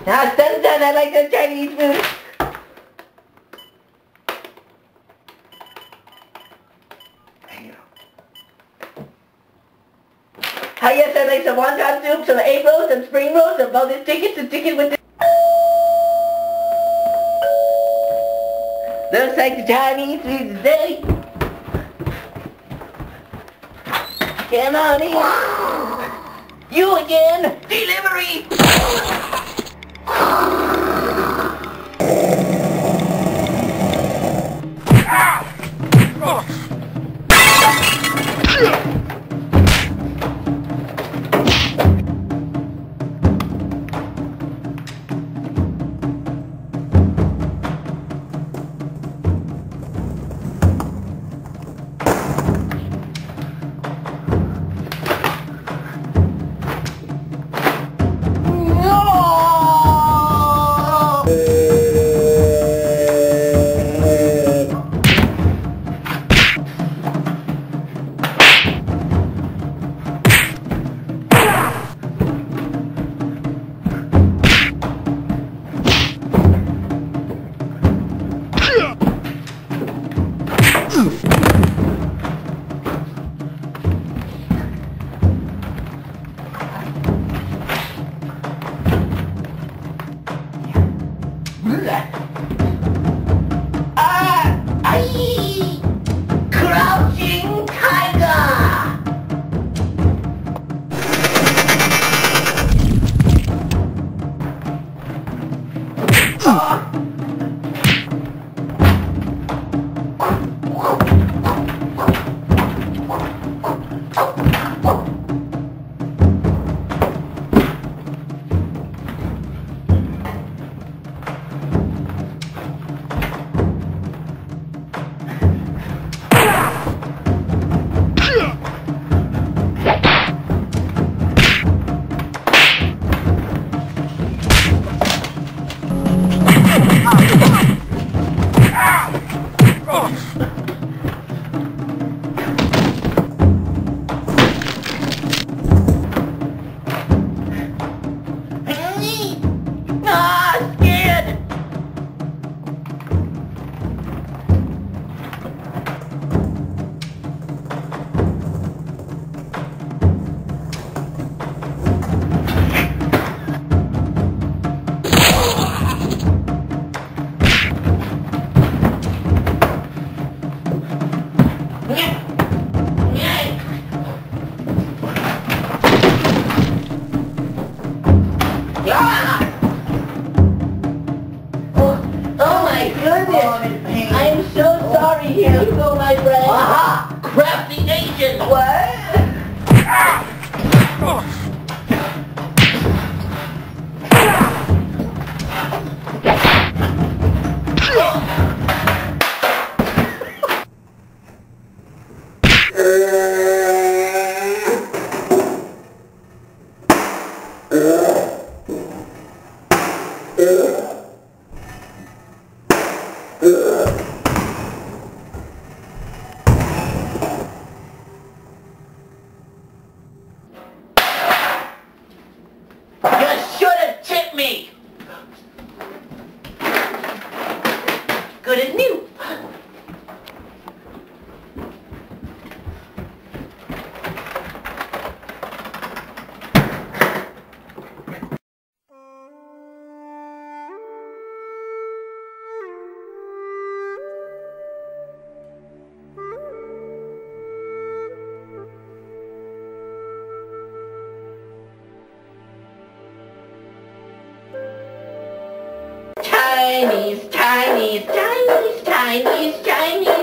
Now sunshine, I like the Chinese food. Oh yes, I like some wonton soup, some egg rolls, some spring rolls, some bonus tickets, and chicken with the... Looks like the Chinese food is ready. Come on in. You again. Delivery. Crouching tiger! Oh my goodness! I'm so sorry. Here you go, my friend. Aha! Crafty Asian! What? You should have tipped me! Good as new. Chinese, Chinese, Chinese, Chinese, Chinese.